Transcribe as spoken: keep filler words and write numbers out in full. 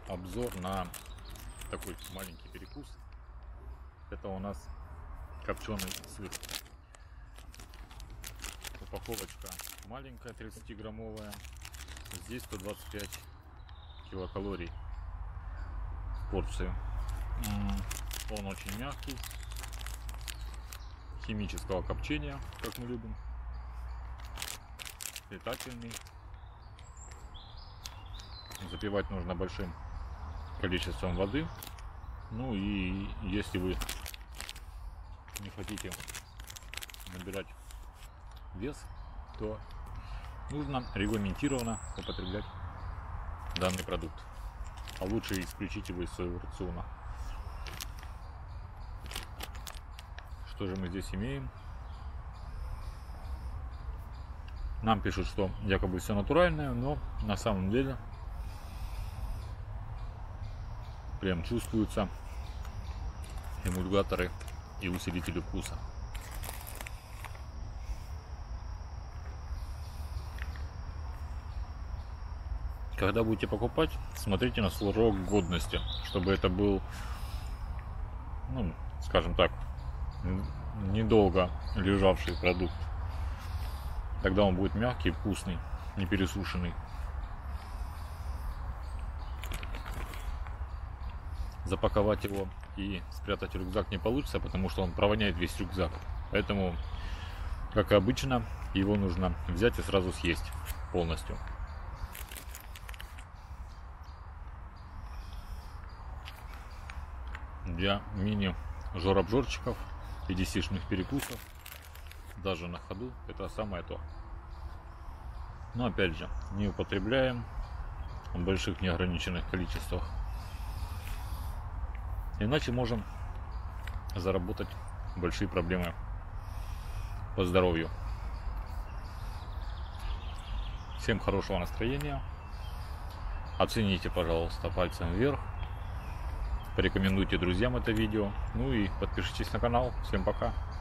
обзор на такой маленький перекус. Это у нас копченый сыр. Упаковочка маленькая, тридцатиграммовая. Здесь сто двадцать пять килокалорий в порцию. Он очень мягкий, химического копчения, как мы любим, питательный. Запивать нужно большим количеством воды. Ну и если вы не хотите набирать вес, то нужно регламентированно употреблять данный продукт, а лучше исключить его из своего рациона. Что же мы здесь имеем? Нам пишут, что якобы все натуральное, но на самом деле прям чувствуются эмульгаторы и усилители вкуса. Когда будете покупать, смотрите на срок годности, чтобы это был, ну, скажем так, недолго лежавший продукт. Тогда он будет мягкий, вкусный, не пересушенный. Запаковать его и спрятать в рюкзак не получится, потому что он провоняет весь рюкзак. Поэтому, как и обычно, его нужно взять и сразу съесть полностью. Для мини-жор-обжорчиков и десертных перекусов, даже на ходу, это самое то. Но опять же, не употребляем в больших неограниченных количествах. Иначе можем заработать большие проблемы по здоровью. Всем хорошего настроения. Оцените, пожалуйста, пальцем вверх. Порекомендуйте друзьям это видео. Ну и подпишитесь на канал. Всем пока.